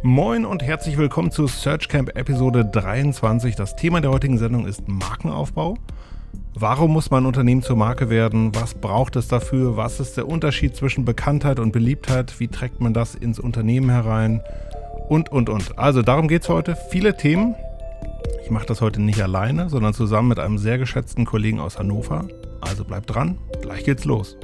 Moin und herzlich willkommen zu Searchcamp Episode 23. Das Thema der heutigen Sendung ist Markenaufbau. Warum muss man ein Unternehmen zur Marke werden? Was braucht es dafür? Was ist der Unterschied zwischen Bekanntheit und Beliebtheit? Wie trägt man das ins Unternehmen herein? Und. Also darum geht es heute. Viele Themen. Ich mache das heute nicht alleine, sondern zusammen mit einem sehr geschätzten Kollegen aus Hannover. Also bleibt dran, gleich geht's los.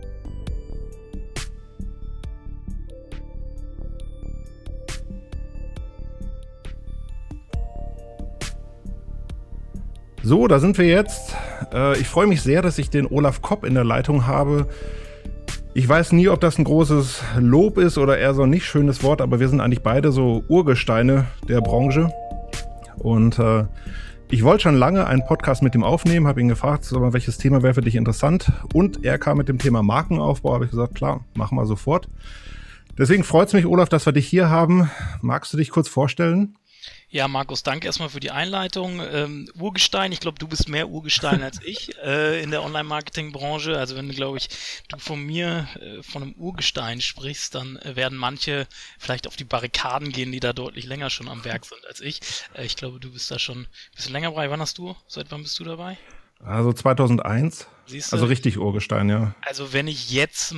So, da sind wir jetzt. Ich freue mich sehr, dass ich den Olaf Kopp in der Leitung habe. Ich weiß nie, ob das ein großes Lob ist oder eher so ein nicht schönes Wort, aber wir sind eigentlich beide so Urgesteine der Branche. Und ich wollte schon lange einen Podcast mit ihm aufnehmen, habe ihn gefragt, sag mal, welches Thema wäre für dich interessant. Und er kam mit dem Thema Markenaufbau, habe ich gesagt, klar, machen wir sofort. Deswegen freut es mich, Olaf, dass wir dich hier haben. Magst du dich kurz vorstellen? Ja, Markus, danke erstmal für die Einleitung. Urgestein, ich glaube, du bist mehr Urgestein als ich in der Online-Marketing-Branche. Also wenn du, glaube ich, von einem Urgestein sprichst, dann werden manche vielleicht auf die Barrikaden gehen, die da deutlich länger schon am Werk sind als ich. Ich glaube, du bist da schon ein bisschen länger dabei. Seit wann bist du dabei? Also 2001. Siehst du? Also richtig Urgestein, ja. Also wenn ich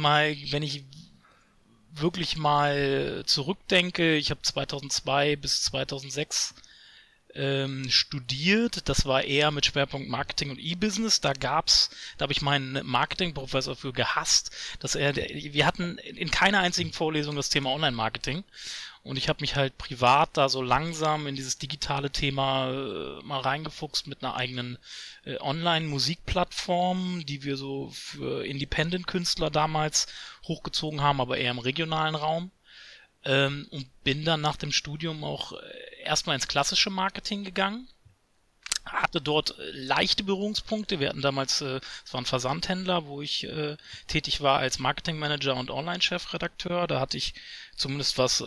wirklich mal zurückdenke, ich habe 2002 bis 2006 studiert, das war eher mit Schwerpunkt Marketing und E-Business, da habe ich meinen Marketingprofessor für gehasst, wir hatten in keiner einzigen Vorlesung das Thema Online-Marketing und ich habe mich halt privat da so langsam in dieses digitale Thema mal reingefuchst mit einer eigenen Online-Musikplattform, die wir so für Independent-Künstler damals hochgezogen haben, aber eher im regionalen Raum. Und bin dann nach dem Studium auch erstmal ins klassische Marketing gegangen. Hatte dort leichte Berührungspunkte. Wir hatten damals, es war ein Versandhändler, wo ich tätig war als Marketingmanager und Online-Chefredakteur. Da hatte ich zumindest was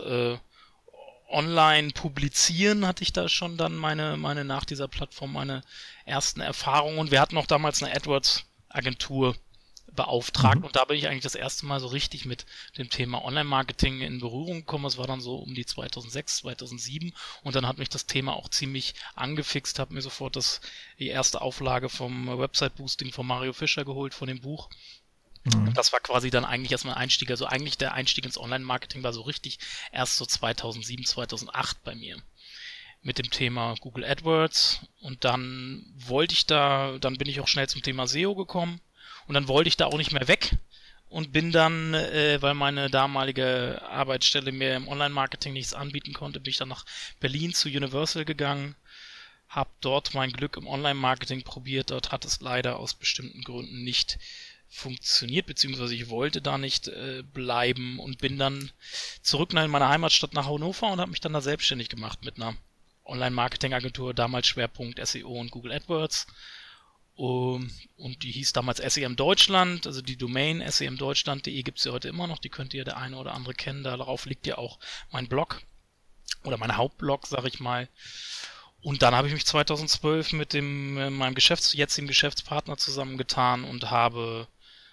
online publizieren, hatte ich da schon dann meine nach dieser Plattform meine ersten Erfahrungen. Und wir hatten auch damals eine AdWords-Agentur beauftragt und da bin ich eigentlich das erste Mal so richtig mit dem Thema Online-Marketing in Berührung gekommen. Es war dann so um die 2006, 2007 und dann hat mich das Thema auch ziemlich angefixt, habe mir sofort die erste Auflage vom Website-Boosting von Mario Fischer geholt, von dem Buch. Und das war quasi dann eigentlich erstmal ein Einstieg, also eigentlich der Einstieg ins Online-Marketing war so richtig erst so 2007, 2008 bei mir. Mit dem Thema Google AdWords und dann bin ich auch schnell zum Thema SEO gekommen. Und dann wollte ich da auch nicht mehr weg und bin dann, weil meine damalige Arbeitsstelle mir im Online-Marketing nichts anbieten konnte, bin ich dann nach Berlin zu Universal gegangen, habe dort mein Glück im Online-Marketing probiert. Dort hat es leider aus bestimmten Gründen nicht funktioniert, beziehungsweise ich wollte da nicht bleiben und bin dann zurück in meine Heimatstadt nach Hannover und habe mich dann da selbstständig gemacht mit einer Online-Marketing-Agentur, damals Schwerpunkt SEO und Google AdWords. Und die hieß damals SEM Deutschland, also die Domain semdeutschland.de gibt es ja heute immer noch, die könnte ja der eine oder andere kennen, darauf liegt ja auch mein Blog oder mein Hauptblog, sag ich mal. Und dann habe ich mich 2012 mit meinem jetzigen Geschäftspartner zusammengetan und habe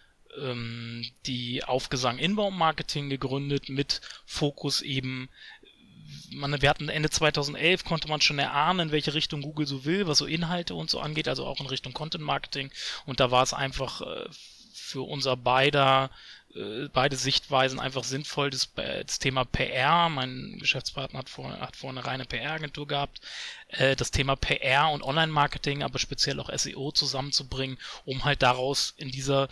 die Aufgesang Inbound Marketing gegründet mit Fokus eben. Wir hatten Ende 2011, konnte man schon erahnen, in welche Richtung Google so will, was so Inhalte und so angeht, also auch in Richtung Content Marketing. Und da war es einfach für beide Sichtweisen einfach sinnvoll, das Thema PR, mein Geschäftspartner hat vorher eine reine PR-Agentur gehabt, das Thema PR und Online-Marketing, aber speziell auch SEO zusammenzubringen, um halt daraus in dieser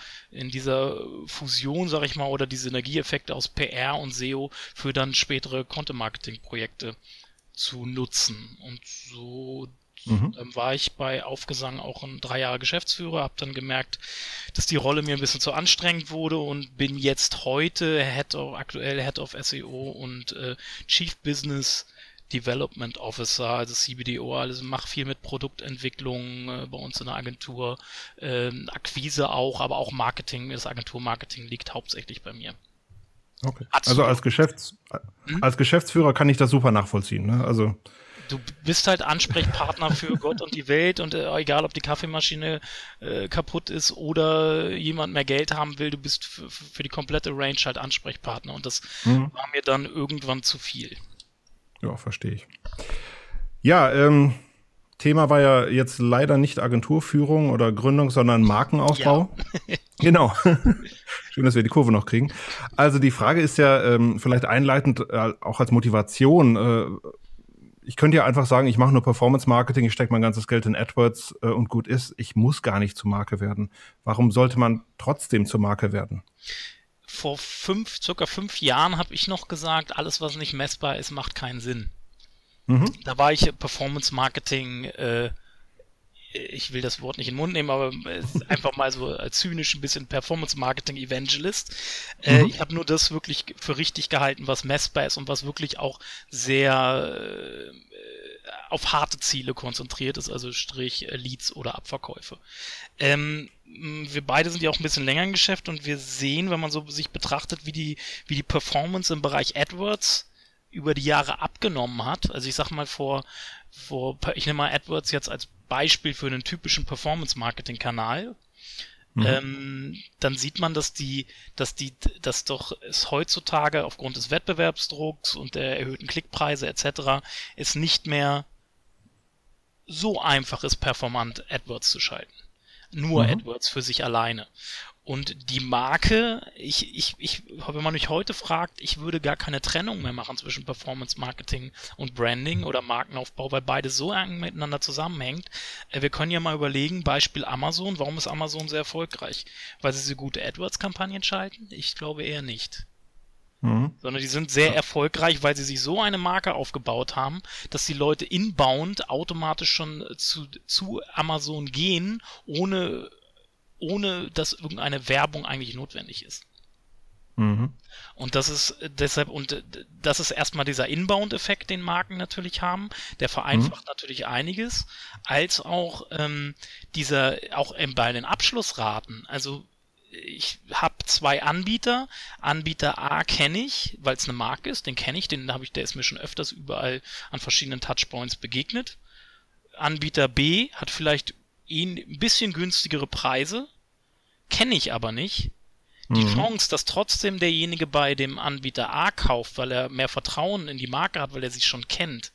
Fusion, sag ich mal, oder die Synergieeffekte aus PR und SEO für dann spätere Content-Marketing-Projekte zu nutzen. Und so war ich bei Aufgesang auch 3 Jahre Geschäftsführer, habe dann gemerkt, dass die Rolle mir ein bisschen zu anstrengend wurde und bin jetzt heute aktuell Head of SEO und Chief Business Development Officer, also CBDO, also mache viel mit Produktentwicklung bei uns in der Agentur, Akquise auch, aber auch Marketing, das Agenturmarketing liegt hauptsächlich bei mir. Okay. Also als Geschäftsführer kann ich das super nachvollziehen, ne? Also du bist halt Ansprechpartner für Gott und die Welt und egal, ob die Kaffeemaschine kaputt ist oder jemand mehr Geld haben will, du bist für die komplette Range halt Ansprechpartner und das war mir dann irgendwann zu viel. Ja, verstehe ich. Ja, Thema war ja jetzt leider nicht Agenturführung oder Gründung, sondern Markenaufbau. Ja. Genau. Schön, dass wir die Kurve noch kriegen. Also die Frage ist ja vielleicht einleitend auch als Motivation. Ich könnte ja einfach sagen, ich mache nur Performance-Marketing, ich stecke mein ganzes Geld in AdWords und gut ist. Ich muss gar nicht zur Marke werden. Warum sollte man trotzdem zur Marke werden? Vor circa 5 Jahren habe ich noch gesagt, alles, was nicht messbar ist, macht keinen Sinn. Da war ich Performance-Marketing, ich will das Wort nicht in den Mund nehmen, aber einfach mal so zynisch ein bisschen Performance-Marketing-Evangelist. Ich habe nur das wirklich für richtig gehalten, was messbar ist und was wirklich auch sehr auf harte Ziele konzentriert ist, also Strich Leads oder Abverkäufe. Wir beide sind ja auch ein bisschen länger im Geschäft und wir sehen, wenn man so sich betrachtet, wie die Performance im Bereich AdWords über die Jahre abgenommen hat. Also ich sag mal ich nehme mal AdWords jetzt als Beispiel für einen typischen Performance-Marketing-Kanal. Dann sieht man, dass doch es heutzutage aufgrund des Wettbewerbsdrucks und der erhöhten Klickpreise etc. es nicht mehr so einfach ist, performant AdWords zu schalten. Nur AdWords für sich alleine. Und die Marke, wenn man mich heute fragt, ich würde gar keine Trennung mehr machen zwischen Performance Marketing und Branding oder Markenaufbau, weil beide so eng miteinander zusammenhängt. Wir können ja mal überlegen, Beispiel Amazon. Warum ist Amazon sehr erfolgreich? Weil sie so gute AdWords-Kampagnen schalten? Ich glaube eher nicht. Sondern die sind sehr erfolgreich, weil sie sich so eine Marke aufgebaut haben, dass die Leute inbound automatisch schon zu Amazon gehen, ohne dass irgendeine Werbung eigentlich notwendig ist. Und das ist erstmal dieser Inbound-Effekt, den Marken natürlich haben, der vereinfacht natürlich einiges, als auch bei den Abschlussraten. Also ich habe 2 Anbieter. Anbieter A kenne ich, weil es eine Marke ist, den kenne ich, der ist mir schon öfters überall an verschiedenen Touchpoints begegnet. Anbieter B hat vielleicht ein bisschen günstigere Preise, kenne ich aber nicht. Die Chance, dass trotzdem derjenige bei dem Anbieter A kauft, weil er mehr Vertrauen in die Marke hat, weil er sie schon kennt,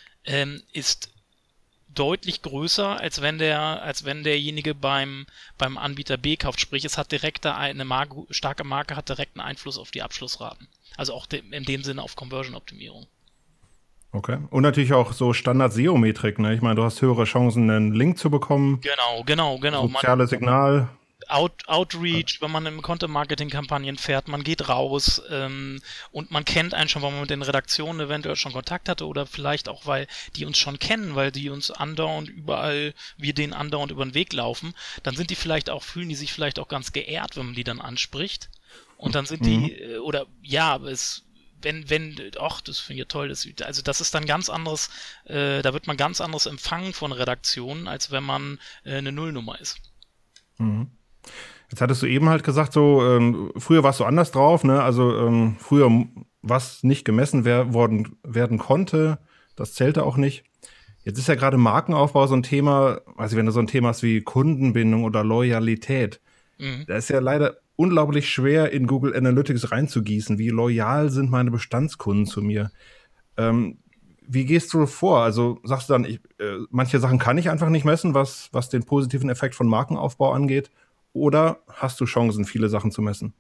ist deutlich größer, als wenn derjenige beim Anbieter B kauft. Sprich, es hat direkt starke Marke hat direkten Einfluss auf die Abschlussraten. Also auch in dem Sinne auf Conversion-Optimierung. Okay. Und natürlich auch so Standard-SEO-Metrik, ne? Ich meine, du hast höhere Chancen, einen Link zu bekommen. Genau. Soziales Signal. Outreach, wenn man im Content-Marketing-Kampagnen fährt, man geht raus und man kennt einen schon, weil man mit den Redaktionen eventuell schon Kontakt hatte oder vielleicht auch, weil die uns schon kennen, weil die uns wir denen andauernd über den Weg laufen, dann fühlen die sich vielleicht auch ganz geehrt, wenn man die dann anspricht. Und dann sind die, das finde ich ja toll, das ist dann ganz anderes, da wird man ganz anderes empfangen von Redaktionen, als wenn man eine Nullnummer ist. Jetzt hattest du eben halt gesagt, so früher warst du anders drauf, ne? Also früher, was nicht gemessen werden konnte, das zählte auch nicht. Jetzt ist ja gerade Markenaufbau so ein Thema, also wenn du so ein Thema hast wie Kundenbindung oder Loyalität, da ist ja leider unglaublich schwer in Google Analytics reinzugießen. Wie loyal sind meine Bestandskunden zu mir? Wie gehst du vor? Also sagst du dann, manche Sachen kann ich einfach nicht messen, was den positiven Effekt von Markenaufbau angeht? Oder hast du Chancen, viele Sachen zu messen?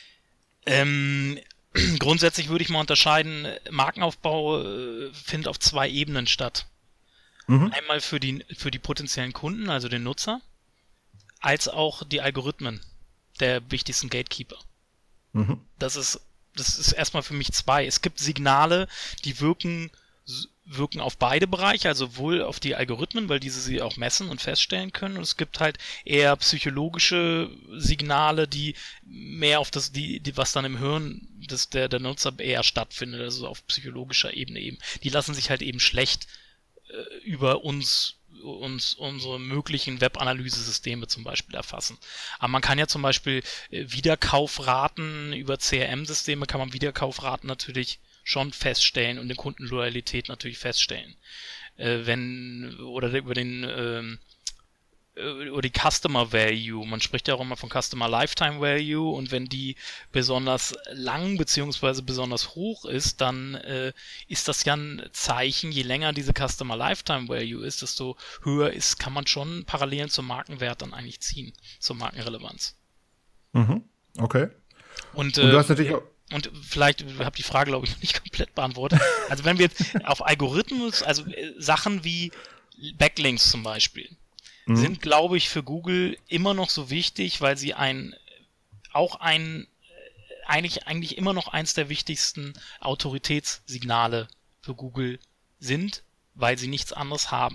Grundsätzlich würde ich mal unterscheiden, Markenaufbau findet auf 2 Ebenen statt. Einmal für die potenziellen Kunden, also den Nutzer, als auch die Algorithmen der wichtigsten Gatekeeper. Das ist erstmal für mich 2. Es gibt Signale, die wirken auf beide Bereiche, also sowohl auf die Algorithmen, weil diese sie auch messen und feststellen können, und es gibt halt eher psychologische Signale, die mehr auf was dann im Hirn der Nutzer eher stattfindet, also auf psychologischer Ebene eben. Die lassen sich halt eben schlecht über unsere möglichen Web-Analysesysteme zum Beispiel erfassen. Aber man kann ja zum Beispiel Wiederkaufraten über CRM-Systeme kann man Wiederkaufraten natürlich schon feststellen und eine Kundenloyalität natürlich feststellen. Über den oder die Customer Value. Man spricht ja auch immer von Customer Lifetime Value, und wenn die besonders lang beziehungsweise besonders hoch ist, dann ist das ja ein Zeichen, je länger diese Customer Lifetime Value ist, desto höher ist, kann man schon Parallelen zum Markenwert dann eigentlich ziehen, zur Markenrelevanz. Mhm. Okay. Und du hast natürlich auch. Und vielleicht, ich habe die Frage, glaube ich, noch nicht komplett beantwortet. Also wenn wir jetzt auf Algorithmus, also Sachen wie Backlinks zum Beispiel, sind, glaube ich, für Google immer noch so wichtig, weil sie eigentlich immer noch eins der wichtigsten Autoritätssignale für Google sind, weil sie nichts anderes haben.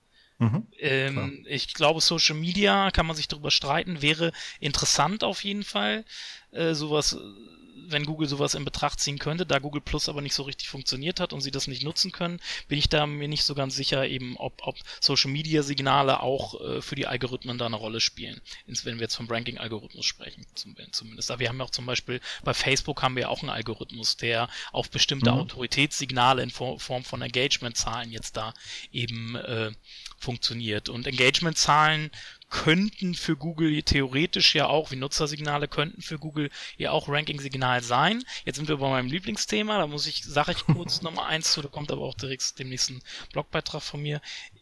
Ich glaube, Social Media, kann man sich darüber streiten, wäre interessant auf jeden Fall, wenn Google sowas in Betracht ziehen könnte. Da Google Plus aber nicht so richtig funktioniert hat und sie das nicht nutzen können, bin ich da mir nicht so ganz sicher, eben ob Social Media Signale auch für die Algorithmen da eine Rolle spielen, wenn wir jetzt vom Ranking-Algorithmus sprechen, zumindest. Aber wir haben ja auch zum Beispiel bei Facebook haben wir auch einen Algorithmus, der auf bestimmte Autoritätssignale in Form von Engagement-Zahlen jetzt da eben funktioniert. Und Engagement-Zahlen könnten für Google theoretisch ja auch, wie Nutzersignale könnten für Google ja auch Ranking-Signal sein. Jetzt sind wir bei meinem Lieblingsthema, da sage ich kurz nochmal eins zu, da kommt aber auch direkt dem nächsten Blogbeitrag von mir.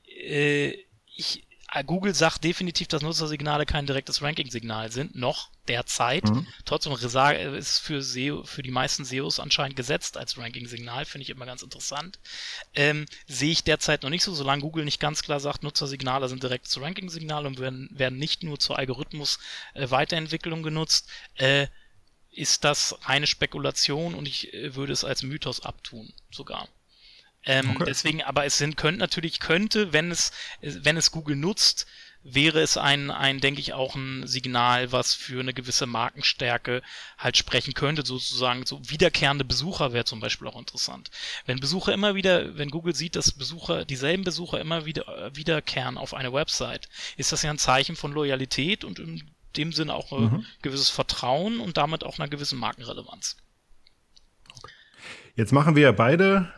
Google sagt definitiv, dass Nutzersignale kein direktes Ranking-Signal sind, noch derzeit. Trotzdem ist für die meisten SEOs anscheinend gesetzt als Ranking-Signal, finde ich immer ganz interessant. Sehe ich derzeit noch nicht so, solange Google nicht ganz klar sagt, Nutzersignale sind direktes Ranking-Signal und werden nicht nur zur Algorithmus-Weiterentwicklung genutzt, ist das reine Spekulation, und ich würde es als Mythos abtun, sogar. Okay. Deswegen, aber könnte, wenn es Google nutzt, wäre es denke ich, auch ein Signal, was für eine gewisse Markenstärke halt sprechen könnte, sozusagen. So wiederkehrende Besucher wäre zum Beispiel auch interessant. Wenn Google sieht, dass dieselben Besucher immer wieder wiederkehren auf eine Website, ist das ja ein Zeichen von Loyalität und in dem Sinne auch ein gewisses Vertrauen und damit auch einer gewissen Markenrelevanz. Okay. Jetzt machen wir ja beide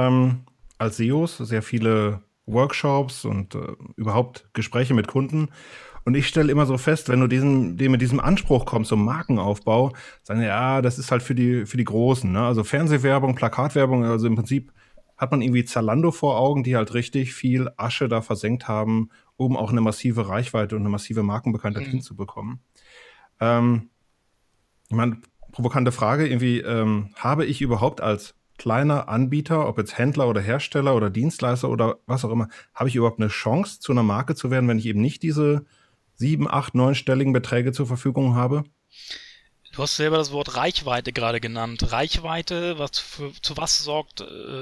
als SEOs sehr viele Workshops und überhaupt Gespräche mit Kunden. Und ich stelle immer so fest, wenn du mit diesem Anspruch kommst, so Markenaufbau, sagen ja, das ist halt für die Großen, ne? Also Fernsehwerbung, Plakatwerbung, also im Prinzip hat man irgendwie Zalando vor Augen, die halt richtig viel Asche da versenkt haben, um auch eine massive Reichweite und eine massive Markenbekanntheit hinzubekommen. Ich meine, provokante Frage, irgendwie, habe ich überhaupt als kleiner Anbieter, ob jetzt Händler oder Hersteller oder Dienstleister oder was auch immer, habe ich überhaupt eine Chance, zu einer Marke zu werden, wenn ich eben nicht diese 7, 8, 9-stelligen Beträge zur Verfügung habe? Du hast selber das Wort Reichweite gerade genannt. Reichweite, für was sorgt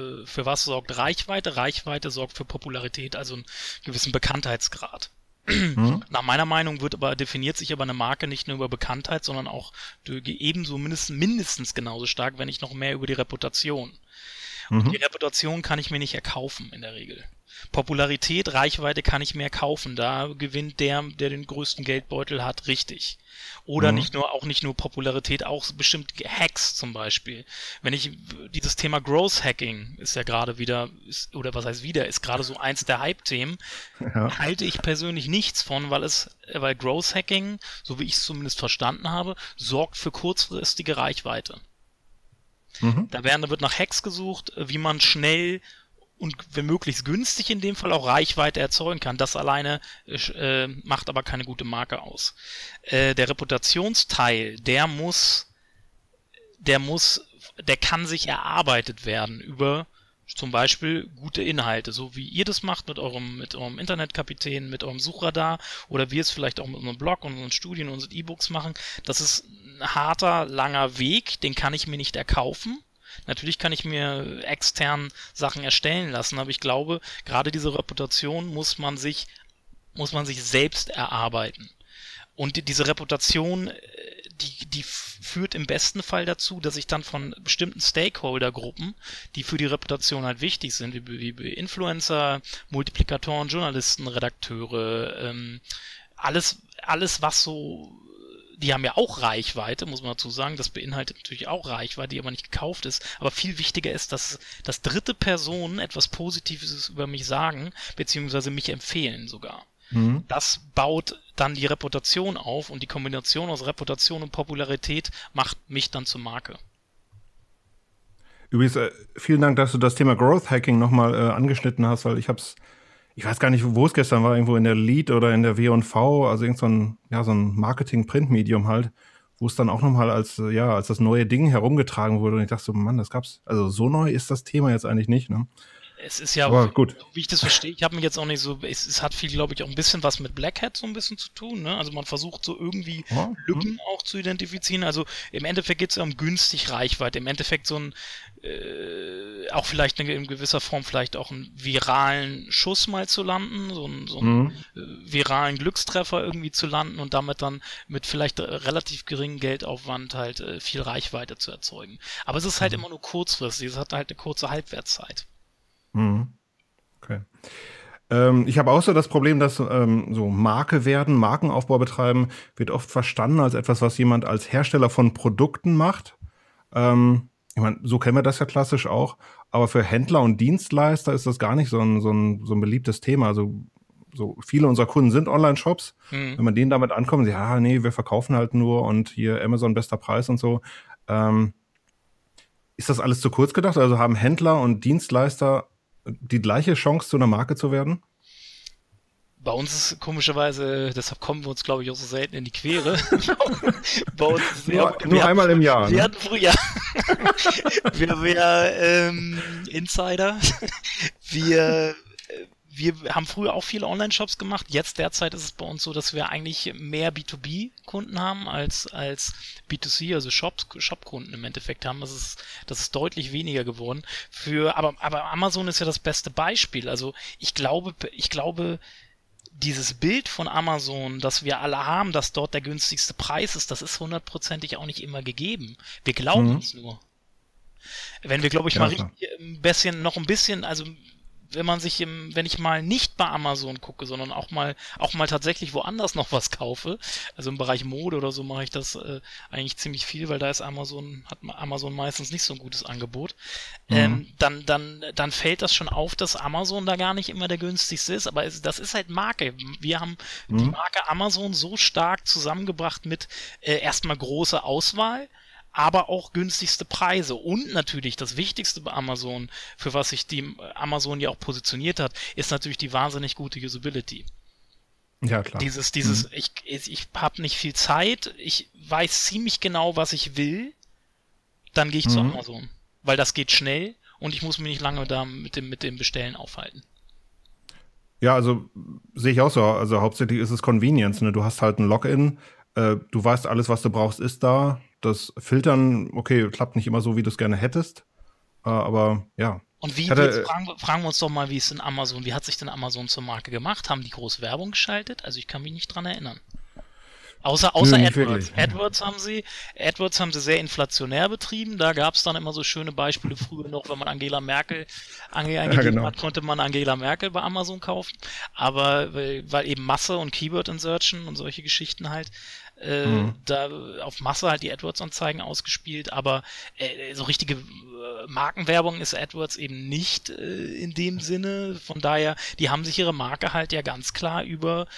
Reichweite? Reichweite sorgt für Popularität, also einen gewissen Bekanntheitsgrad. Nach meiner Meinung definiert sich aber eine Marke nicht nur über Bekanntheit, sondern auch ebenso mindestens genauso stark, wenn nicht noch mehr, über die Reputation. Und die Reputation kann ich mir nicht erkaufen in der Regel. Popularität, Reichweite kann ich mir erkaufen. Da gewinnt der den größten Geldbeutel hat, richtig. Oder nicht nur Popularität, auch bestimmt Hacks zum Beispiel. Wenn ich dieses Thema Growth Hacking ist ja gerade wieder, ist gerade so eins der Hype-Themen, halte ich persönlich nichts von, weil Growth Hacking, so wie ich es zumindest verstanden habe, sorgt für kurzfristige Reichweite. Da wird nach Hacks gesucht, wie man schnell und wenn möglichst günstig in dem Fall auch Reichweite erzeugen kann. Das alleine macht aber keine gute Marke aus. Der Reputationsteil, der kann sich erarbeitet werden über zum Beispiel gute Inhalte, so wie ihr das macht mit eurem Internetkapitän, mit eurem Suchradar, oder wir es vielleicht auch mit unserem Blog und unseren Studien und unseren E-Books machen. Das ist ein harter, langer Weg, den kann ich mir nicht erkaufen. Natürlich kann ich mir extern Sachen erstellen lassen, aber ich glaube, gerade diese Reputation muss man sich selbst erarbeiten. Und diese Reputation, die führt im besten Fall dazu, dass ich dann von bestimmten Stakeholder-Gruppen, die für die Reputation halt wichtig sind, wie Influencer, Multiplikatoren, Journalisten, Redakteure, alles was so, die haben ja auch Reichweite, muss man dazu sagen, das beinhaltet natürlich auch Reichweite, die aber nicht gekauft ist, aber viel wichtiger ist, dass dritte Personen etwas Positives über mich sagen, beziehungsweise mich empfehlen sogar. Mhm. Das baut dann die Reputation auf und die Kombination aus Reputation und Popularität macht mich dann zur Marke. Übrigens, vielen Dank, dass du das Thema Growth Hacking nochmal angeschnitten hast, weil ich weiß gar nicht, wo es gestern war, irgendwo in der Lead oder in der W&V, also irgend so ein Marketing-Print-Medium halt, wo es dann auch nochmal als das neue Ding herumgetragen wurde und ich dachte so, Mann, also so neu ist das Thema jetzt eigentlich nicht, ne? Es ist ja, Aber gut. wie ich das verstehe, ich habe mich jetzt auch nicht so, es hat viel, glaube ich, auch ein bisschen was mit Black Hat so ein bisschen zu tun, ne? Also man versucht so irgendwie Lücken auch zu identifizieren. Also im Endeffekt geht es ja um günstig Reichweite. Im Endeffekt so ein, auch vielleicht in gewisser Form vielleicht auch einen viralen Schuss mal zu landen, so einen viralen Glückstreffer irgendwie zu landen und damit dann mit vielleicht relativ geringem Geldaufwand halt viel Reichweite zu erzeugen. Aber es ist halt immer nur kurzfristig, es hat halt eine kurze Halbwertszeit. Okay. Ich habe auch so das Problem, dass so Marke werden, Markenaufbau betreiben, wird oft verstanden als etwas, was jemand als Hersteller von Produkten macht. Ich meine, so kennen wir das ja klassisch auch. Aber für Händler und Dienstleister ist das gar nicht so ein beliebtes Thema. Also so viele unserer Kunden sind Online-Shops. Wenn man denen damit ankommt, ja, nee, wir verkaufen halt nur und hier Amazon bester Preis und so. Ist das alles zu kurz gedacht? Also haben Händler und Dienstleister die gleiche Chance, zu einer Marke zu werden? Bei uns ist komischerweise, deshalb kommen wir uns, glaube ich, auch so selten in die Quere. Bei uns ist nur einmal im Jahr. Wir hatten früher, wir Insider. Wir haben früher auch viele Online-Shops gemacht. Jetzt derzeit ist es bei uns so, dass wir eigentlich mehr B2B-Kunden haben als B2C, also Shop-Kunden im Endeffekt haben. Das ist deutlich weniger geworden. Aber Amazon ist ja das beste Beispiel. Also ich glaube, dieses Bild von Amazon, das wir alle haben, dass dort der günstigste Preis ist, das ist hundertprozentig auch nicht immer gegeben. Wir glauben es nur. Wenn wir, glaube ich, mal noch ein bisschen, also wenn ich mal nicht bei Amazon gucke, sondern auch mal tatsächlich woanders noch was kaufe, also im Bereich Mode oder so mache ich das eigentlich ziemlich viel, weil da hat Amazon meistens nicht so ein gutes Angebot. Dann fällt das schon auf, dass Amazon da gar nicht immer der günstigste ist, aber das ist halt Marke. Wir haben die Marke Amazon so stark zusammengebracht mit erstmal großer Auswahl, aber auch günstigste Preise und natürlich das Wichtigste bei Amazon, für was sich die Amazon ja auch positioniert hat, ist natürlich die wahnsinnig gute Usability. Ja, klar. Ich habe nicht viel Zeit, ich weiß ziemlich genau, was ich will, dann gehe ich zu Amazon, weil das geht schnell und ich muss mich nicht lange da mit dem Bestellen aufhalten. Ja, also sehe ich auch so. Also hauptsächlich ist es Convenience, ne? Du hast halt ein Login, du weißt, alles, was du brauchst, ist da. Das Filtern, okay, klappt nicht immer so, wie du es gerne hättest. Aber ja. Und fragen wir uns doch mal, wie hat sich denn Amazon zur Marke gemacht? Haben die groß Werbung geschaltet? Also ich kann mich nicht dran erinnern. Außer AdWords. AdWords haben sie sehr inflationär betrieben. Da gab es dann immer so schöne Beispiele früher noch, wenn man Angela Merkel eingegeben hat, konnte man Angela Merkel bei Amazon kaufen. Aber weil eben Masse und Keyword Insertion und solche Geschichten halt da auf Masse halt die AdWords-Anzeigen ausgespielt, aber so richtige Markenwerbung ist AdWords eben nicht in dem Sinne. Von daher, die haben sich ihre Marke halt ja ganz klar über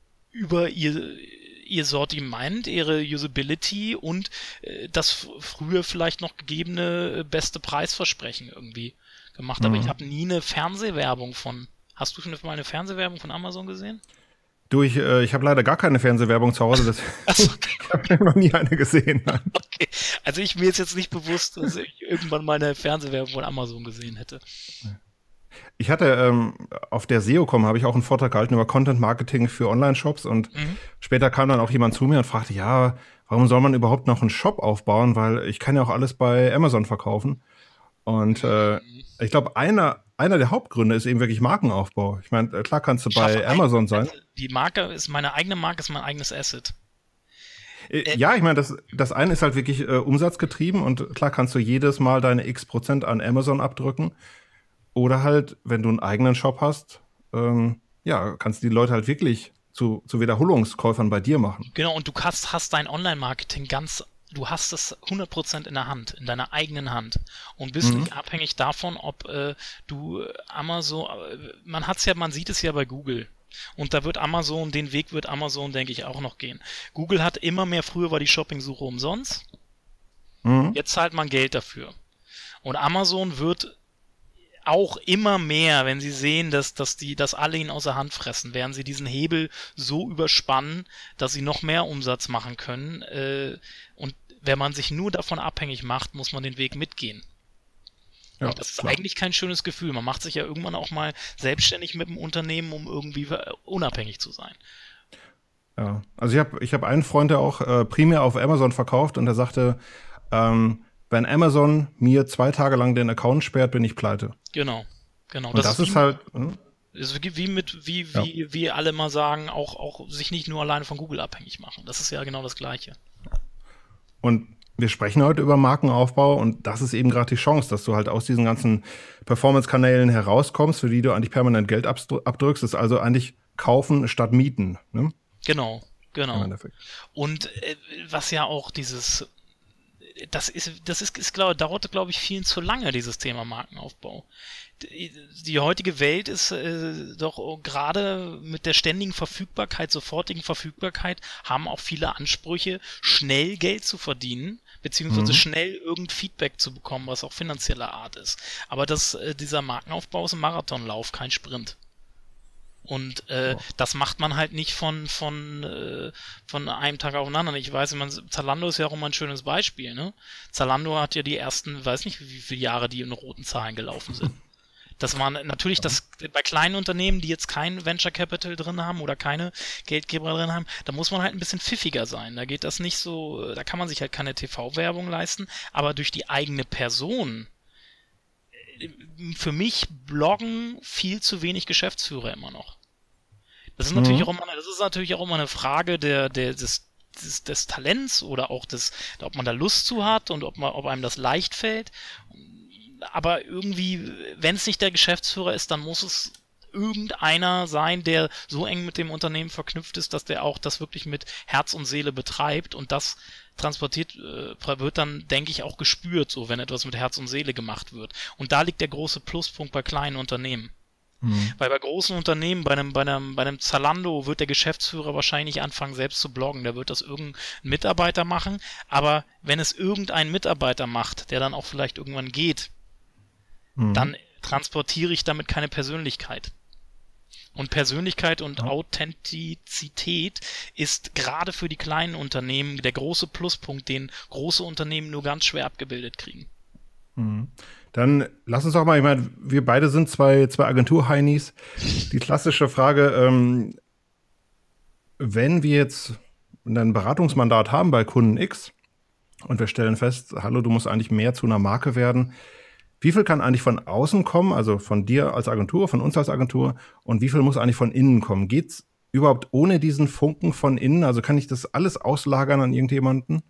ihr Sortiment, ihre Usability und das früher vielleicht noch gegebene beste Preisversprechen irgendwie gemacht. Aber ich habe nie eine Fernsehwerbung hast du schon mal eine Fernsehwerbung von Amazon gesehen? Du, ich habe leider gar keine Fernsehwerbung zu Hause. Ich habe noch nie eine gesehen. Nein. Okay, also mir ist jetzt nicht bewusst, dass ich irgendwann mal eine Fernsehwerbung von Amazon gesehen hätte. Ich hatte auf der SEOCom habe ich auch einen Vortrag gehalten über Content Marketing für Online-Shops und später kam dann auch jemand zu mir und fragte, ja, warum soll man überhaupt noch einen Shop aufbauen, weil ich kann ja auch alles bei Amazon verkaufen. Und ich glaube, einer der Hauptgründe ist eben wirklich Markenaufbau. Ich meine, klar kannst du bei Amazon sein. Meine eigene Marke ist mein eigenes Asset. Ja, ich meine, das eine ist halt wirklich umsatzgetrieben und klar kannst du jedes Mal deine X% an Amazon abdrücken. Oder halt, wenn du einen eigenen Shop hast, kannst du die Leute halt wirklich zu Wiederholungskäufern bei dir machen. Genau, und du hast dein Online-Marketing du hast es 100% in der Hand, in deiner eigenen Hand und bist nicht abhängig davon, ob du Amazon, man sieht es ja bei Google. Und den Weg wird Amazon, denke ich, auch noch gehen. Google hat immer mehr, früher war die Shoppingsuche umsonst, jetzt zahlt man Geld dafür. Und Amazon wird auch immer mehr, wenn sie sehen, dass alle ihn aus der Hand fressen, werden sie diesen Hebel so überspannen, dass sie noch mehr Umsatz machen können. Und wenn man sich nur davon abhängig macht, muss man den Weg mitgehen. Ja, das ist eigentlich kein schönes Gefühl. Man macht sich ja irgendwann auch mal selbstständig mit dem Unternehmen, um irgendwie unabhängig zu sein. Ja, also ich hab einen Freund, der auch primär auf Amazon verkauft und der sagte, wenn Amazon mir 2 Tage lang den Account sperrt, bin ich pleite. Genau. Und das ist halt... ist wie alle mal sagen, auch sich nicht nur alleine von Google abhängig machen. Das ist ja genau das Gleiche. Und wir sprechen heute über Markenaufbau und das ist eben gerade die Chance, dass du halt aus diesen ganzen Performance-Kanälen herauskommst, für die du eigentlich permanent Geld abdrückst. Das ist also eigentlich kaufen statt mieten. Ne? Genau. Und was ja auch dauert, glaube ich, vielen zu lange, dieses Thema Markenaufbau. Die heutige Welt ist doch gerade mit der ständigen Verfügbarkeit, sofortigen Verfügbarkeit, haben auch viele Ansprüche, schnell Geld zu verdienen, beziehungsweise schnell irgendein Feedback zu bekommen, was auch finanzieller Art ist. Aber dieser Markenaufbau ist ein Marathonlauf, kein Sprint. Und das macht man halt nicht von einem Tag auf den anderen. Ich weiß, Zalando ist ja auch immer ein schönes Beispiel, ne? Zalando hat ja die ersten, weiß nicht wie viele Jahre die in roten Zahlen gelaufen sind. Das waren natürlich bei kleinen Unternehmen, die jetzt kein Venture Capital drin haben oder keine Geldgeber drin haben, da muss man halt ein bisschen pfiffiger sein. Da geht das nicht so, da kann man sich halt keine TV-Werbung leisten, aber durch die eigene Person, für mich bloggen viel zu wenig Geschäftsführer immer noch. Das ist natürlich auch immer eine Frage des Talents oder auch ob man da Lust zu hat und ob einem das leicht fällt. Aber irgendwie, wenn es nicht der Geschäftsführer ist, dann muss es irgendeiner sein, der so eng mit dem Unternehmen verknüpft ist, dass der auch das wirklich mit Herz und Seele betreibt und das transportiert wird dann, denke ich, auch gespürt, so wenn etwas mit Herz und Seele gemacht wird. Und da liegt der große Pluspunkt bei kleinen Unternehmen. Weil bei großen Unternehmen, bei einem Zalando wird der Geschäftsführer wahrscheinlich anfangen, selbst zu bloggen. Da wird das irgendein Mitarbeiter machen. Aber wenn es irgendein Mitarbeiter macht, der dann auch vielleicht irgendwann geht, dann transportiere ich damit keine Persönlichkeit. Und Persönlichkeit und Authentizität ist gerade für die kleinen Unternehmen der große Pluspunkt, den große Unternehmen nur ganz schwer abgebildet kriegen. Dann lass uns doch mal, ich meine, wir beide sind zwei Agentur-Heinis. Die klassische Frage, wenn wir jetzt ein Beratungsmandat haben bei Kunden X und wir stellen fest, hallo, du musst eigentlich mehr zu einer Marke werden, wie viel kann eigentlich von außen kommen, also von dir als Agentur, von uns als Agentur, und wie viel muss eigentlich von innen kommen? Geht's überhaupt ohne diesen Funken von innen? Also kann ich das alles auslagern an irgendjemanden?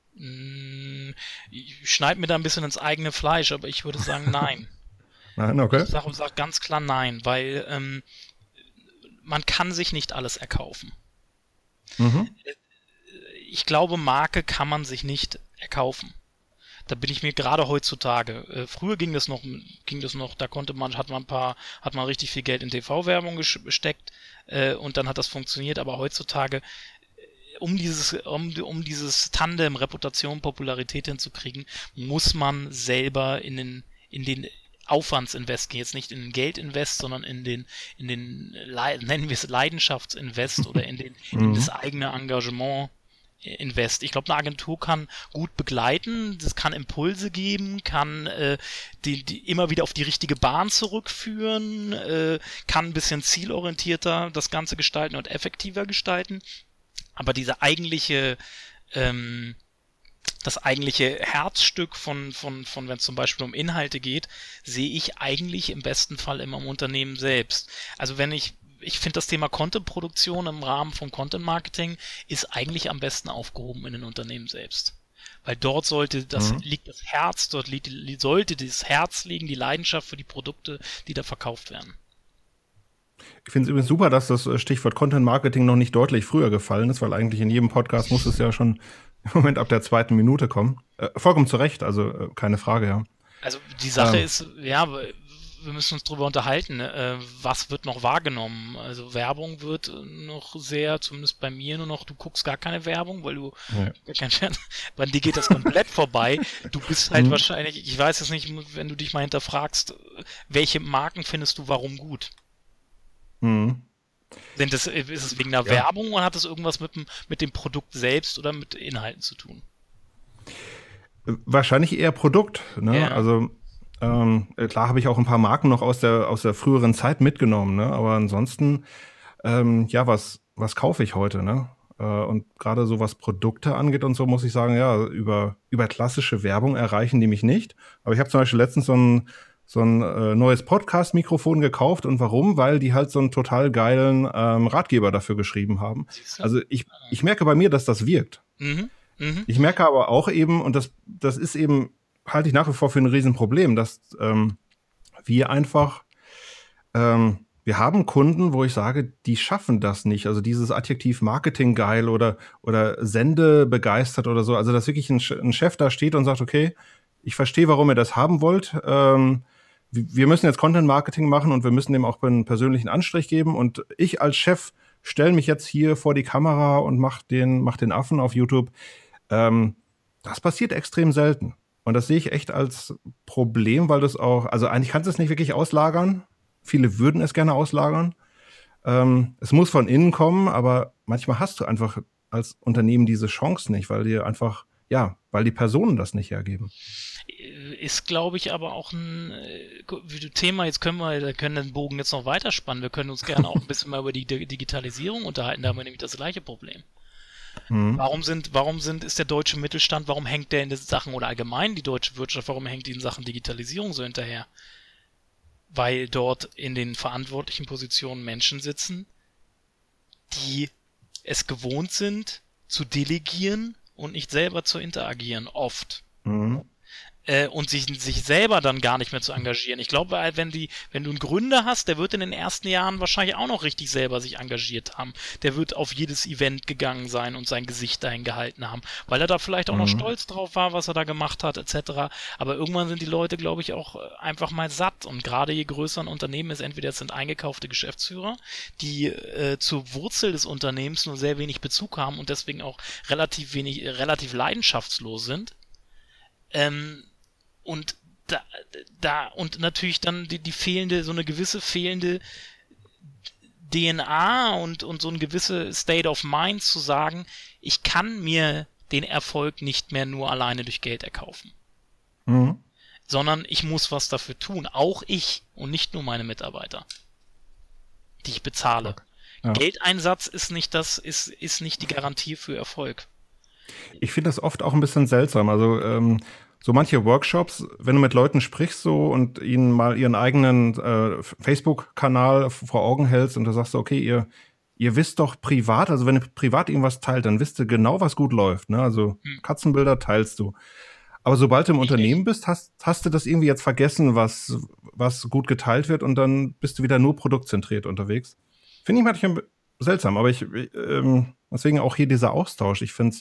Ich schneide mir da ein bisschen ins eigene Fleisch, aber ich würde sagen, nein. Nein, okay. Ich sage ganz klar nein, weil man kann sich nicht alles erkaufen. Ich glaube, Marke kann man sich nicht erkaufen. Da bin ich mir gerade heutzutage. Früher ging das noch, da hat man richtig viel Geld in TV-Werbung gesteckt und dann hat das funktioniert, aber heutzutage um dieses Tandem Reputation, Popularität hinzukriegen, muss man selber in den Aufwandsinvest gehen, jetzt nicht in den Geldinvest, sondern in den nennen wir es Leidenschaftsinvest oder in das eigene Engagement Invest. Ich glaube, eine Agentur kann gut begleiten, das kann Impulse geben, kann die immer wieder auf die richtige Bahn zurückführen, kann ein bisschen zielorientierter das Ganze gestalten und effektiver gestalten. Aber das eigentliche Herzstück von wenn es zum Beispiel um Inhalte geht, sehe ich eigentlich im besten Fall immer im Unternehmen selbst. Also ich finde das Thema Content-Produktion im Rahmen von Content-Marketing ist eigentlich am besten aufgehoben in den Unternehmen selbst. Weil dort liegt das Herz, sollte das Herz liegen, die Leidenschaft für die Produkte, die da verkauft werden. Ich finde es übrigens super, dass das Stichwort Content-Marketing noch nicht deutlich früher gefallen ist, weil eigentlich in jedem Podcast muss es ja schon im Moment ab der 2. Minute kommen. Vollkommen zu Recht, also keine Frage, ja. Also die Sache ist, ja, wir müssen uns drüber unterhalten, was wird noch wahrgenommen? Also Werbung wird noch sehr, zumindest bei mir nur noch, du guckst gar keine Werbung, weil du gar kein Fernsehen, bei dir geht das komplett vorbei. Du bist halt wahrscheinlich, ich weiß es nicht, wenn du dich mal hinterfragst, welche Marken findest du warum gut? Ist es wegen der Werbung oder hat es irgendwas mit dem Produkt selbst oder mit Inhalten zu tun? Wahrscheinlich eher Produkt, ne? Ja. Also klar habe ich auch ein paar Marken noch aus der früheren Zeit mitgenommen, ne? Aber ansonsten, was kaufe ich heute, ne? Und gerade so was Produkte angeht und so, muss ich sagen, ja, über klassische Werbung erreichen die mich nicht. Aber ich habe zum Beispiel letztens so ein neues Podcast-Mikrofon gekauft. Und warum? Weil die halt so einen total geilen Ratgeber dafür geschrieben haben. Also ich merke bei mir, dass das wirkt. Ich merke aber auch eben, und das ist eben, halte ich nach wie vor für ein Riesenproblem, dass wir einfach, wir haben Kunden, wo ich sage, die schaffen das nicht. Also dieses Adjektiv Marketing geil oder Sende begeistert oder so. Also dass wirklich ein Chef da steht und sagt, okay, ich verstehe, warum ihr das haben wollt. Wir müssen jetzt Content-Marketing machen und wir müssen dem auch einen persönlichen Anstrich geben. Und ich als Chef stelle mich jetzt hier vor die Kamera und mach den Affen auf YouTube. Das passiert extrem selten. Und das sehe ich echt als Problem, weil das auch, also eigentlich kannst du es nicht wirklich auslagern. Viele würden es gerne auslagern. Es muss von innen kommen, aber manchmal hast du einfach als Unternehmen diese Chance nicht, weil die Personen das nicht hergeben. Ist, glaube ich, aber auch ein Thema, jetzt können den Bogen jetzt noch weiterspannen. Wir können uns gerne auch ein bisschen mal über die Digitalisierung unterhalten, da haben wir nämlich das gleiche Problem. Warum ist der deutsche Mittelstand, warum hängt der in den Sachen oder allgemein die deutsche Wirtschaft, warum hängt die in Sachen Digitalisierung so hinterher? Weil dort in den verantwortlichen Positionen Menschen sitzen, die es gewohnt sind, zu delegieren und nicht selber zu interagieren, oft. Und sich selber dann gar nicht mehr zu engagieren. Ich glaube, wenn du einen Gründer hast, der wird in den ersten Jahren wahrscheinlich auch noch richtig selber sich engagiert haben. Der wird auf jedes Event gegangen sein und sein Gesicht dahin gehalten haben, weil er da vielleicht auch noch stolz drauf war, was er da gemacht hat, etc. Aber irgendwann sind die Leute, glaube ich, auch einfach mal satt. Und gerade je größer ein Unternehmen ist, entweder es sind eingekaufte Geschäftsführer, die zur Wurzel des Unternehmens nur sehr wenig Bezug haben und deswegen auch relativ leidenschaftslos sind. Und und natürlich dann die fehlende, so eine gewisse fehlende DNA und so ein gewisse State of Mind zu sagen, ich kann mir den Erfolg nicht mehr nur alleine durch Geld erkaufen. Sondern ich muss was dafür tun. Auch ich und nicht nur meine Mitarbeiter, die ich bezahle. Okay. Ja. Geldeinsatz ist nicht die Garantie für Erfolg. Ich finde das oft auch ein bisschen seltsam. Also so manche Workshops, wenn du mit Leuten sprichst so und ihnen mal ihren eigenen Facebook-Kanal vor Augen hältst und du sagst so, okay, ihr wisst doch privat, also wenn ihr privat irgendwas teilt, dann wisst ihr genau, was gut läuft. Ne? Also Katzenbilder teilst du. Aber sobald du im Unternehmen bist, hast du das irgendwie jetzt vergessen, was gut geteilt wird und dann bist du wieder nur produktzentriert unterwegs. Finde ich manchmal seltsam, aber deswegen auch hier dieser Austausch. Ich finde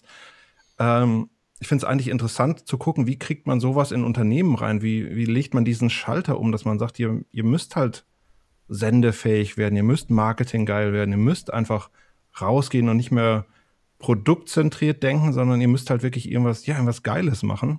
es eigentlich interessant zu gucken, wie kriegt man sowas in Unternehmen rein? Wie legt man diesen Schalter um, dass man sagt, ihr müsst halt sendefähig werden, ihr müsst marketinggeil werden, ihr müsst einfach rausgehen und nicht mehr produktzentriert denken, sondern ihr müsst halt wirklich irgendwas Geiles machen.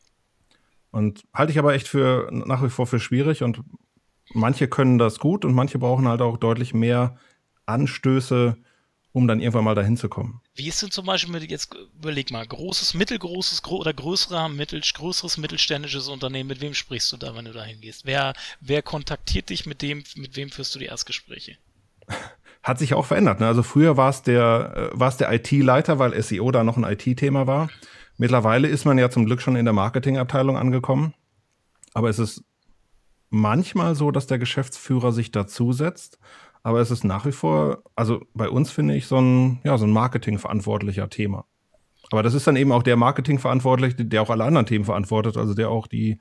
Und halte ich aber echt nach wie vor für schwierig und manche können das gut und manche brauchen halt auch deutlich mehr Anstöße, um dann irgendwann mal dahin zu kommen. Wie ist denn zum Beispiel, jetzt überleg mal, großes, mittelgroßes oder größeres mittelständisches Unternehmen, mit wem sprichst du da, wenn du da hingehst? Wer kontaktiert dich, mit wem führst du die Erstgespräche? Hat sich auch verändert. Ne? Also früher war es der IT-Leiter, weil SEO da noch ein IT-Thema war. Mittlerweile ist man ja zum Glück schon in der Marketingabteilung angekommen. Aber es ist manchmal so, dass der Geschäftsführer sich dazusetzt. Aber es ist nach wie vor, also bei uns finde ich so ein Marketingverantwortlicher Thema. Aber das ist dann eben auch der Marketingverantwortliche, der auch alle anderen Themen verantwortet, also der auch die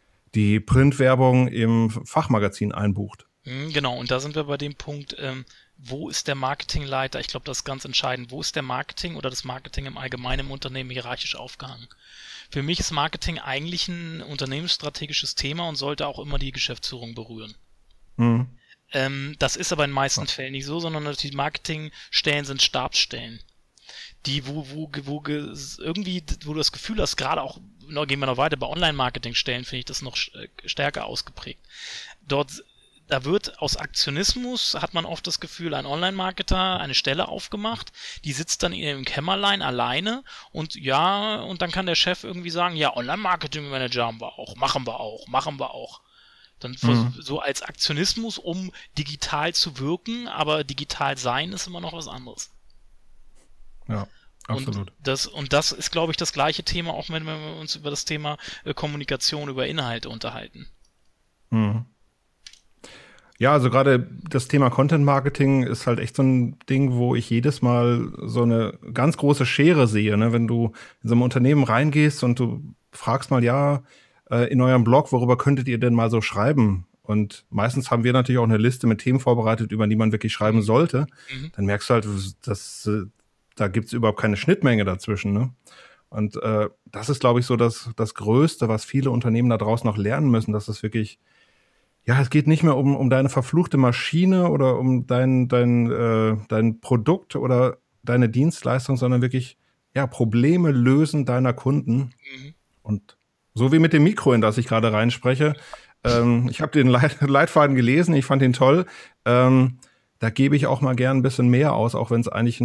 Printwerbung im Fachmagazin einbucht. Genau, und da sind wir bei dem Punkt, wo ist der Marketingleiter? Ich glaube, das ist ganz entscheidend. Wo ist der Marketing oder das Marketing im Allgemeinen im Unternehmen hierarchisch aufgehangen? Für mich ist Marketing eigentlich ein unternehmensstrategisches Thema und sollte auch immer die Geschäftsführung berühren. Mhm. Das ist aber in den meisten Fällen nicht so, sondern die Marketingstellen sind Stabsstellen. Die, wo du das Gefühl hast, gerade auch, gehen wir noch weiter, bei Online-Marketing-Stellen finde ich das noch stärker ausgeprägt. Da wird aus Aktionismus, hat man oft das Gefühl, ein Online-Marketer eine Stelle aufgemacht, die sitzt dann in ihrem Kämmerlein alleine und dann kann der Chef irgendwie sagen, ja, Online-Marketing-Manager haben wir auch, machen wir auch. Dann so als Aktionismus, um digital zu wirken, aber digital sein ist immer noch was anderes. Ja, absolut. Und das ist, glaube ich, das gleiche Thema, auch wenn wir uns über das Thema Kommunikation über Inhalte unterhalten. Mhm. Ja, also gerade das Thema Content Marketing ist halt echt so ein Ding, wo ich jedes Mal so eine ganz große Schere sehe, ne? Wenn du in so ein Unternehmen reingehst und du fragst mal, in eurem Blog, worüber könntet ihr denn mal so schreiben? Und meistens haben wir natürlich auch eine Liste mit Themen vorbereitet, über die man wirklich schreiben sollte. Dann merkst du halt, da gibt's überhaupt keine Schnittmenge dazwischen, ne? Und das ist, glaube ich, so das Größte, was viele Unternehmen da draußen noch lernen müssen, dass es wirklich, es geht nicht mehr um deine verfluchte Maschine oder um dein Produkt oder deine Dienstleistung, sondern wirklich, Probleme lösen deiner Kunden. Und so wie mit dem Mikro, in das ich gerade reinspreche. Ich habe den Leitfaden gelesen, ich fand ihn toll. Da gebe ich auch mal gern ein bisschen mehr aus, auch wenn es eigentlich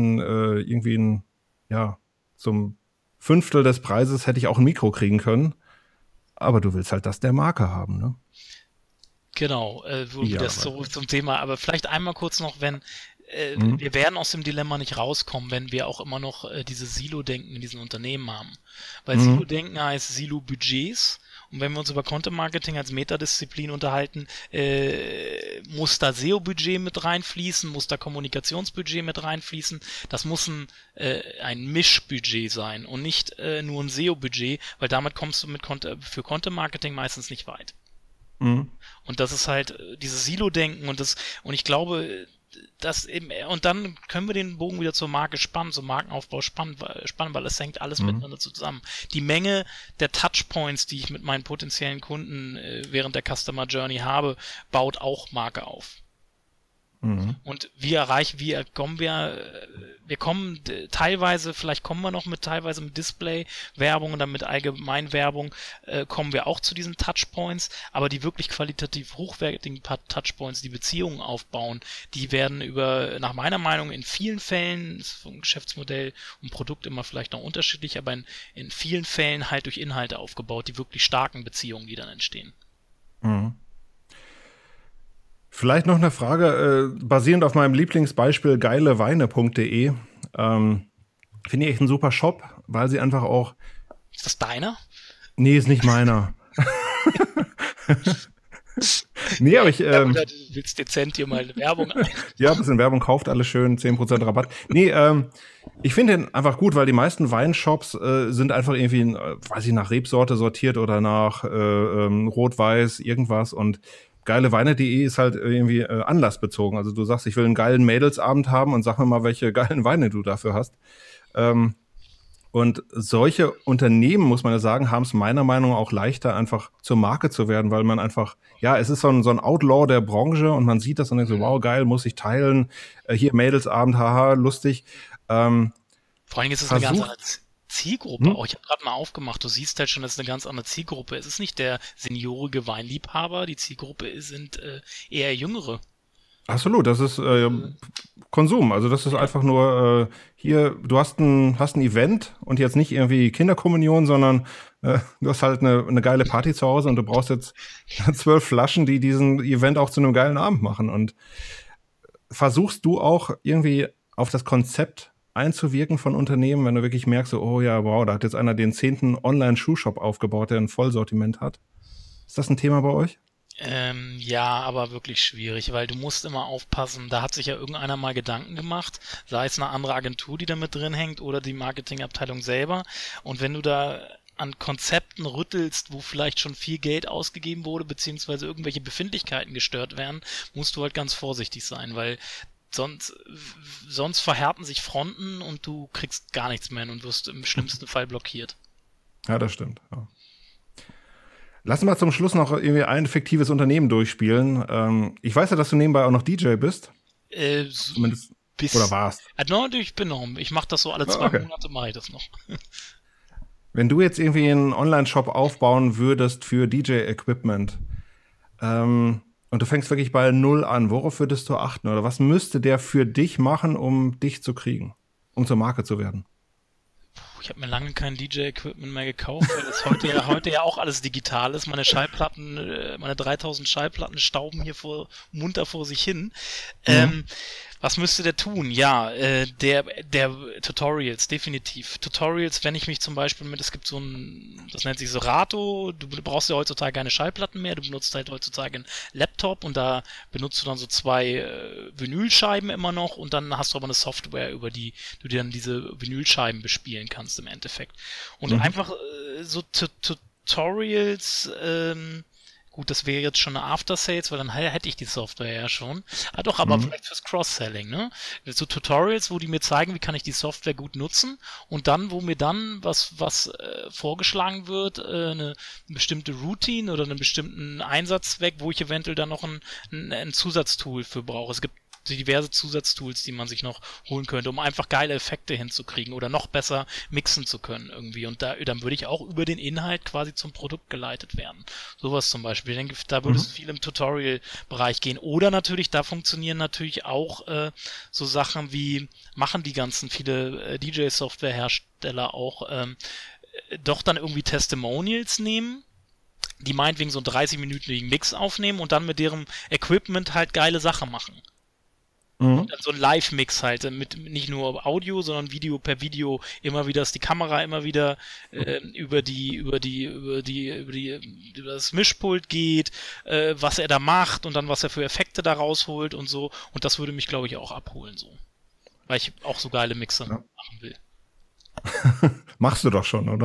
zum Fünftel des Preises hätte ich auch ein Mikro kriegen können. Aber du willst halt das der Marke haben, ne? Genau, das so zum Thema. Aber vielleicht einmal kurz noch, wir werden aus dem Dilemma nicht rauskommen, wenn wir auch immer noch dieses Silo-Denken in diesen Unternehmen haben. Weil Silo-Denken heißt Silo-Budgets. Und wenn wir uns über Content-Marketing als Metadisziplin unterhalten, muss da SEO-Budget mit reinfließen, muss da Kommunikationsbudget mit reinfließen. Das muss ein Mischbudget sein und nicht nur ein SEO-Budget, weil damit kommst du für Content-Marketing meistens nicht weit. Und das ist halt dieses Silo-Denken und ich glaube, und dann können wir den Bogen wieder zur Marke spannen, zum Markenaufbau spannen, weil es hängt alles miteinander zusammen. Die Menge der Touchpoints, die ich mit meinen potenziellen Kunden während der Customer Journey habe, baut auch Marke auf. Und wir kommen teilweise, vielleicht kommen wir noch teilweise mit Display-Werbung und dann mit Allgemeinwerbung kommen wir auch zu diesen Touchpoints, aber die wirklich qualitativ hochwertigen Touchpoints, die Beziehungen aufbauen, die werden nach meiner Meinung in vielen Fällen, ist vom Geschäftsmodell und Produkt immer vielleicht noch unterschiedlich, aber in vielen Fällen halt durch Inhalte aufgebaut, die wirklich starken Beziehungen, die dann entstehen. Vielleicht noch eine Frage, basierend auf meinem Lieblingsbeispiel geileweine.de. Finde ich echt ein super Shop, weil sie einfach auch... Ist das deiner? Nee, ist nicht meiner. Nee, aber du willst dezent hier mal Werbung ein. Ja, ein bisschen Werbung, kauft alles schön, 10% Rabatt. Nee, ich finde den einfach gut, weil die meisten Weinshops sind einfach irgendwie, nach Rebsorte sortiert oder nach Rot-Weiß, irgendwas. Und geileweine.de ist halt irgendwie anlassbezogen. Also du sagst, ich will einen geilen Mädelsabend haben und sag mir mal, welche geilen Weine du dafür hast. Und solche Unternehmen, muss man ja sagen, haben es meiner Meinung nach auch leichter, einfach zur Marke zu werden, weil man einfach, es ist so ein Outlaw der Branche und man sieht das und denkt so, wow, geil, muss ich teilen. Hier Mädelsabend, haha, lustig. Vor allen Dingen ist es eine ganz andere Zielgruppe. Ich habe gerade mal aufgemacht, du siehst halt schon, das ist eine ganz andere Zielgruppe. Es ist nicht der seniorige Weinliebhaber, die Zielgruppe sind eher Jüngere. Absolut, das ist Konsum. Also das ist einfach nur hier, du hast ein Event und jetzt nicht irgendwie Kinderkommunion, sondern du hast halt eine geile Party zu Hause und du brauchst jetzt 12 Flaschen, die diesen Event auch zu einem geilen Abend machen. Und versuchst du auch irgendwie auf das Konzept einzuwirken von Unternehmen, wenn du wirklich merkst, so, oh ja, wow, da hat jetzt einer den 10. Online-Schuhshop aufgebaut, der ein Vollsortiment hat. Ist das ein Thema bei euch? Ja, aber wirklich schwierig, weil du musst immer aufpassen, da hat sich ja irgendeiner mal Gedanken gemacht, sei es eine andere Agentur, die da mit drin hängt oder die Marketingabteilung selber, und wenn du da an Konzepten rüttelst, wo vielleicht schon viel Geld ausgegeben wurde, beziehungsweise irgendwelche Befindlichkeiten gestört werden, musst du halt ganz vorsichtig sein, weil sonst verhärten sich Fronten und du kriegst gar nichts mehr und wirst im schlimmsten Fall blockiert. Ja, das stimmt. Ja. Lass uns mal zum Schluss noch irgendwie ein fiktives Unternehmen durchspielen. Ich weiß ja, dass du nebenbei auch noch DJ bist. Zumindest. Oder warst. Ich bin noch. Ich mache das so alle 2 Monate, mache ich das noch. Wenn du jetzt irgendwie einen Online-Shop aufbauen würdest für DJ-Equipment und du fängst wirklich bei Null an, worauf würdest du achten? Oder was müsste der für dich machen, um dich zu kriegen, um zur Marke zu werden? Ich habe mir lange kein DJ-Equipment mehr gekauft, weil das heute ja auch alles digital ist. Meine 3000 Schallplatten stauben hier munter vor sich hin. Was müsste der tun? Ja, der Tutorials, definitiv. Tutorials, wenn ich mich zum Beispiel es gibt das nennt sich Serato, du brauchst ja heutzutage keine Schallplatten mehr, du benutzt halt heutzutage einen Laptop und da benutzt du dann so 2 Vinylscheiben immer noch und dann hast du aber eine Software, über die du dir dann diese Vinylscheiben bespielen kannst im Endeffekt. Und einfach so Tutorials, gut, das wäre jetzt schon eine After-Sales, weil dann hätte ich die Software ja schon. Aber vielleicht fürs Cross-Selling, ne? So Tutorials, wo die mir zeigen, wie kann ich die Software gut nutzen und dann, wo mir dann was vorgeschlagen wird, eine bestimmte Routine oder einen bestimmten Einsatzzweck, wo ich eventuell dann noch ein Zusatztool für brauche. Es gibt diverse Zusatztools, die man sich noch holen könnte, um einfach geile Effekte hinzukriegen oder noch besser mixen zu können irgendwie. Und dann würde ich auch über den Inhalt quasi zum Produkt geleitet werden. Sowas zum Beispiel. Ich denke, da würde es viel im Tutorial-Bereich gehen. Oder natürlich, da funktionieren natürlich auch so Sachen wie, machen die ganzen viele DJ-Software-Hersteller auch doch dann irgendwie Testimonials nehmen, die meinetwegen so einen 30-minütigen Mix aufnehmen und dann mit deren Equipment halt geile Sachen machen. Und dann so ein Live-Mix halt, mit nicht nur Audio, sondern Video per Video, immer wieder, dass die Kamera immer wieder über das Mischpult geht, was er da macht und dann was er für Effekte da rausholt und so. Und das würde mich, glaube ich, auch abholen, so. Weil ich auch so geile Mixer machen will. Machst du doch schon, oder?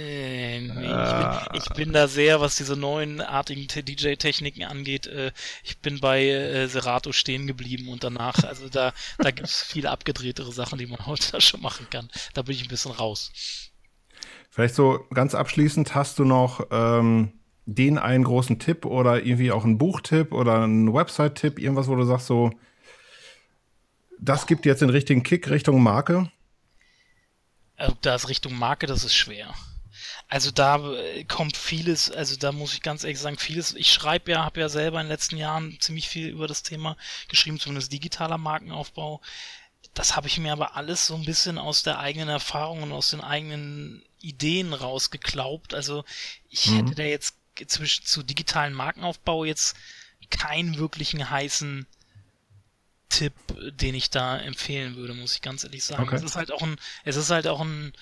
Ich bin da sehr, was diese neuenartigen DJ-Techniken angeht, ich bin bei Serato stehen geblieben und danach, also da gibt es viel abgedrehtere Sachen, die man heute schon machen kann. Da bin ich ein bisschen raus. Vielleicht so ganz abschließend, hast du noch den einen großen Tipp oder irgendwie auch einen Buchtipp oder einen Website-Tipp, irgendwas, wo du sagst so, das gibt jetzt den richtigen Kick Richtung Marke? Das Richtung Marke, das ist schwer. Also da kommt vieles, also da muss ich ganz ehrlich sagen, vieles, ich habe ja selber in den letzten Jahren ziemlich viel über das Thema geschrieben, zumindest digitaler Markenaufbau. Das habe ich mir aber alles so ein bisschen aus der eigenen Erfahrung und aus den eigenen Ideen rausgeklaubt. Also ich hätte da jetzt zu digitalen Markenaufbau jetzt keinen wirklichen heißen Tipp, den ich da empfehlen würde, muss ich ganz ehrlich sagen. Okay. Es ist halt auch ein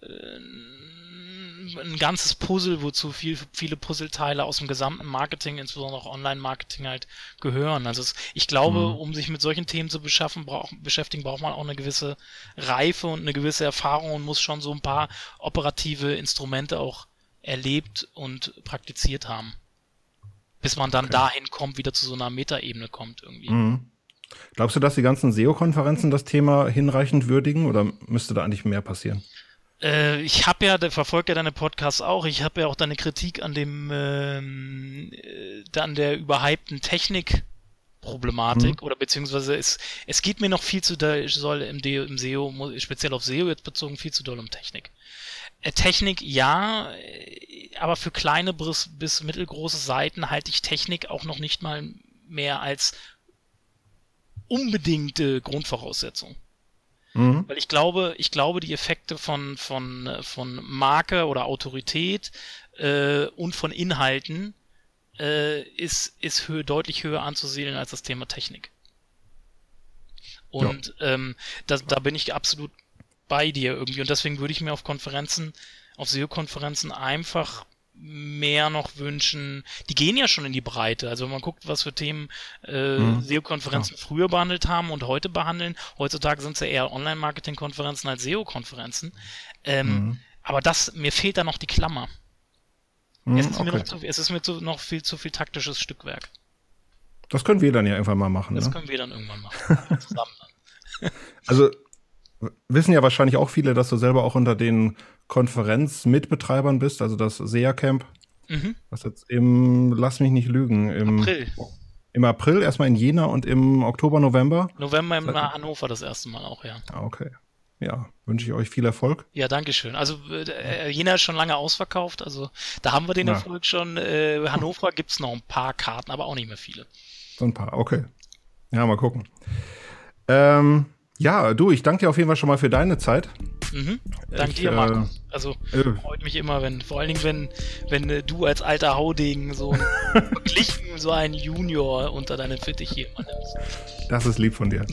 ganzes Puzzle, wozu viele Puzzleteile aus dem gesamten Marketing, insbesondere auch Online-Marketing halt gehören. Also ich glaube, um sich mit solchen Themen zu beschäftigen, braucht man auch eine gewisse Reife und eine gewisse Erfahrung und muss schon so ein paar operative Instrumente auch erlebt und praktiziert haben. Bis man dann dahin kommt, wieder zu so einer Metaebene kommt irgendwie. Glaubst du, dass die ganzen SEO-Konferenzen das Thema hinreichend würdigen oder müsste da eigentlich mehr passieren? Ich verfolge ja deine Podcasts auch. Ich habe ja auch deine Kritik an an der überhypten Technik-Problematik oder beziehungsweise es geht mir noch viel zu doll, im SEO, speziell auf SEO jetzt bezogen, viel zu doll um Technik. Technik ja, aber für kleine bis mittelgroße Seiten halte ich Technik auch noch nicht mal mehr als unbedingte Grundvoraussetzung. Weil ich glaube, die Effekte von Marke oder Autorität und von Inhalten ist deutlich höher anzusiedeln als das Thema Technik. Und da bin ich absolut bei dir irgendwie. Und deswegen würde ich mir auf SEO-Konferenzen einfach mehr noch wünschen. Die gehen ja schon in die Breite. Also wenn man guckt, was für Themen SEO-Konferenzen früher behandelt haben und heute behandeln. Heutzutage sind es ja eher Online-Marketing-Konferenzen als SEO-Konferenzen. Aber mir fehlt da noch die Klammer. Es ist mir noch viel zu viel taktisches Stückwerk. Das können wir dann ja einfach mal machen. Das ne? können wir dann irgendwann machen. Zusammen dann. Also wissen ja wahrscheinlich auch viele, dass du selber auch unter den Konferenzmitbetreibern bist, also das SEA Camp. Was jetzt lass mich nicht lügen, im April erstmal in Jena und im Oktober, November. November in Hannover das erste Mal auch, ja. Okay. Ja, wünsche ich euch viel Erfolg. Ja, danke schön. Also Jena ist schon lange ausverkauft, also da haben wir den Erfolg schon. Hannover gibt es noch ein paar Karten, aber auch nicht mehr viele. So ein paar, okay. Ja, mal gucken. Ja, du, ich danke dir auf jeden Fall schon mal für deine Zeit. Danke dir, Markus. Also freut mich immer, vor allen Dingen, wenn du als alter Haudegen so verglichen so einen Junior unter deinen Fittiche nimmst. Das ist lieb von dir.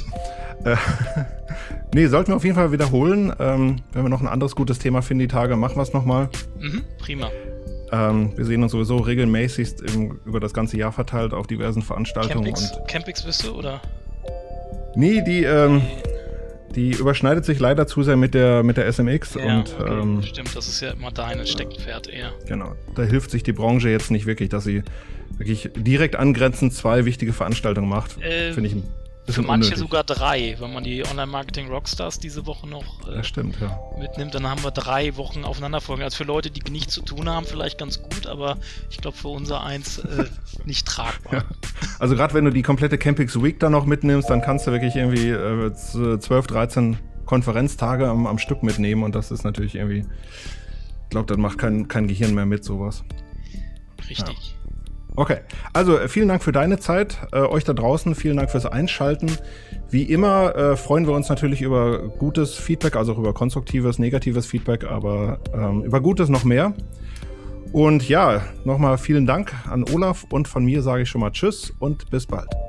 Nee, sollten wir auf jeden Fall wiederholen. Wenn wir noch ein anderes gutes Thema finden die Tage, machen wir es nochmal. Prima. Wir sehen uns sowieso regelmäßig über das ganze Jahr verteilt auf diversen Veranstaltungen. Campix bist du, oder? Nee, die überschneidet sich leider zu sehr mit der SMX. Ja, und, okay. Stimmt, das ist ja immer dein Steckenpferd eher. Genau, da hilft sich die Branche jetzt nicht wirklich, dass sie wirklich direkt angrenzend 2 wichtige Veranstaltungen macht. Finde ich ein bisschen für manche unnötig. Sogar 3, wenn man die Online-Marketing-Rockstars diese Woche noch das stimmt, ja. mitnimmt, dann haben wir 3 Wochen aufeinanderfolgen. Also für Leute, die nichts zu tun haben, vielleicht ganz gut, aber ich glaube für unser eins nicht tragbar. Ja. Also gerade wenn du die komplette Campix Week da noch mitnimmst, dann kannst du wirklich irgendwie 12, 13 Konferenztage am Stück mitnehmen und das ist natürlich irgendwie, ich glaube, das macht kein Gehirn mehr mit sowas. Richtig. Ja. Okay, also vielen Dank für deine Zeit. Euch da draußen vielen Dank fürs Einschalten. Wie immer freuen wir uns natürlich über gutes Feedback, also auch über konstruktives, negatives Feedback, aber über Gutes noch mehr. Und ja, nochmal vielen Dank an Olaf und von mir sage ich schon mal Tschüss und bis bald.